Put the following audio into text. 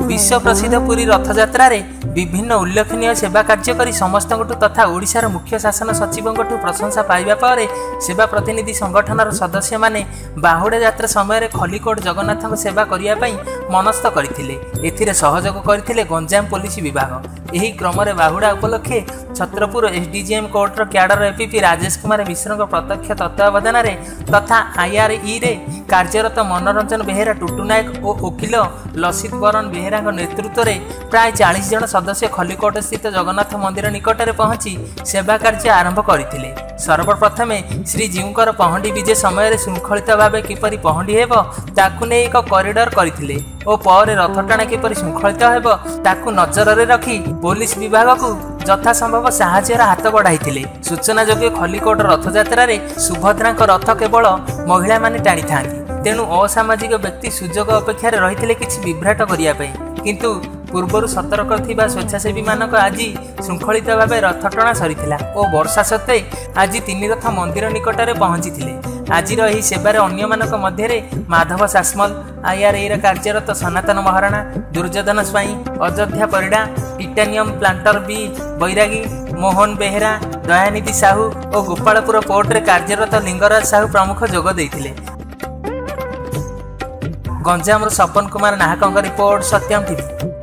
विश्व प्रसिद्ध पुरी रथयात्रा विभिन्न उल्लेखनीय सेवा कार्य करी समस्त तथा ओडिशार मुख्य शासन सचिव प्रशंसा पाइबा पर सेवा प्रतिनिधि संगठनर सदस्य माने बाहुड़ा यात्रा समय खलिकोट जगन्नाथ सेवा करने मनस्थ करते सहयोग करते गंजाम पुलिस विभाग। यही क्रम बाहुड़ा उपलक्षे छत्रपुर एसडीजीएम कोर्टर क्याडर एपीपी राजेश कुमार मिश्र प्रत्यक्ष तत्वावधान तथा आईआरई रे कार्यरत मनोरंजन बेहेरा टुटू नायक और वकिल लसित बरन बेहेरा नेतृत्व में प्राय 40 जन सदस्य खलिकोट स्थित जगन्नाथ मंदिर निकट में पहुंची सेवा कार्य आरंभ करथिले। सर्वप्रथम श्रीजीउंकर पहंडी विजे समय श्रृंखलित भाव किपरि पहंडी हेब ताकु नै एक कॉरिडोर करथिले और पर रथटाणा किपरि श्रृंखलित हेब ताकु नजर रे रखी पुलिस विभाग को यथा संभव साहाय्यर हाथ बढ़ाई। सूचना जोग्य खलिकोट रथयात्रा सुभद्रा रथ केवल महिला माने टाणी था तेणु असामाजिक व्यक्ति सुजोग अपेक्षा रही किसी विभ्राट करने किंतु पूर्वर सतर्क थिबा स्वेच्छासेवी मानक आज श्रृंखलित भाव रथ टणा सरीथिला और वर्षा सत्वे आज 3 रथ मंदिर निकट में पहुंची थिले। आज यही सेवार अन्य मानक मध्य माधव सासमल आईआरई कार्यरत सनातन महाराणा दुर्योधन स्वाई अयोध्या परिडा टाइटानियम प्लांटर बी बैरागी मोहन बेहेरा दयानिधि साहू और गोपालपुर पोर्ट रे कार्यरत लिंगराज साहू प्रमुख जोग देइथिले। गंजाम सपन कुमार नाहक रिपोर्ट सत्यम टीवी।